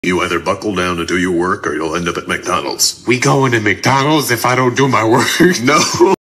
You either buckle down and do your work, or you'll end up at McDonald's. We going to McDonald's if I don't do my work? No.